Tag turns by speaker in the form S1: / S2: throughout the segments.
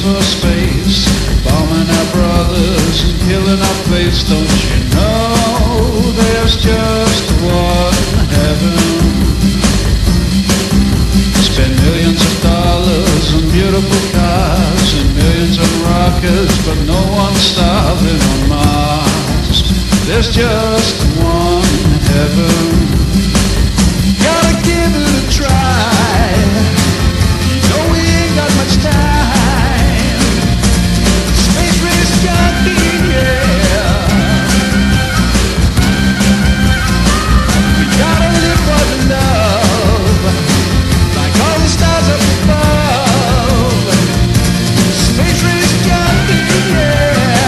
S1: for space, bombing our brothers and killing our face. Don't you know there's just one heaven? Spend millions of dollars on beautiful cars and millions on rockets, but no one's starving on Mars. There's just one heaven. Gotta give it a try. You know we ain't got much time. Space race junkie, yeah. We gotta live for the love, like all the stars up above. Space race junkie, yeah.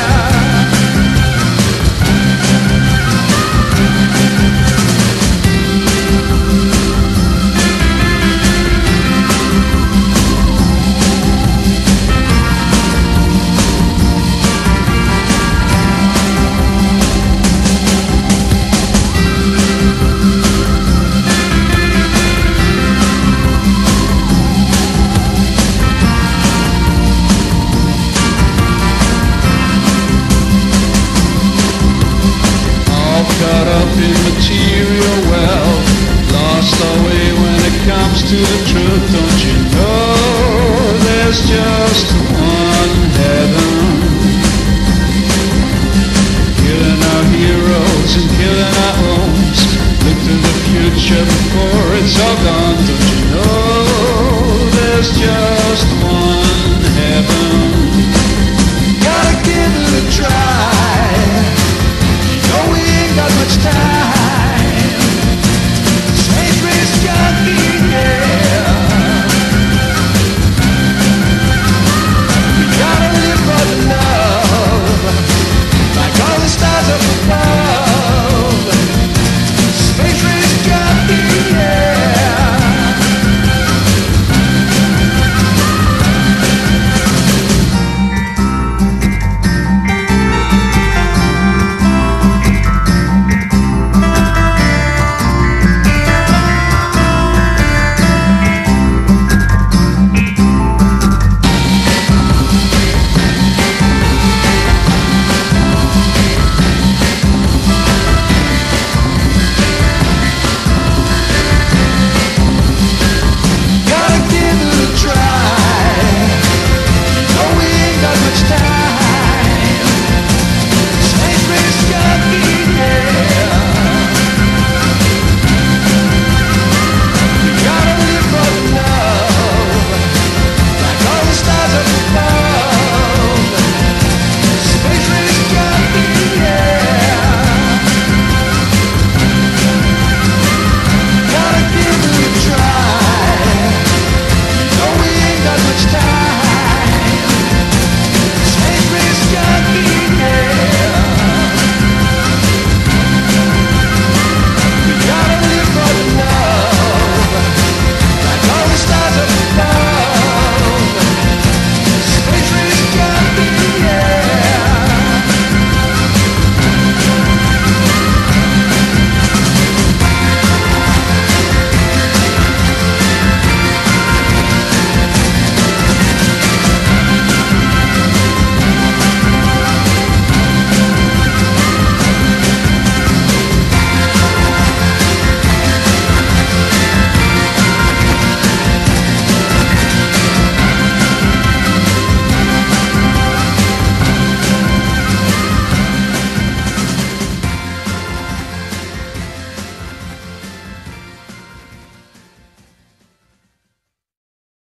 S1: Caught up in material wealth, lost our way when it comes to the truth. Don't you know there's just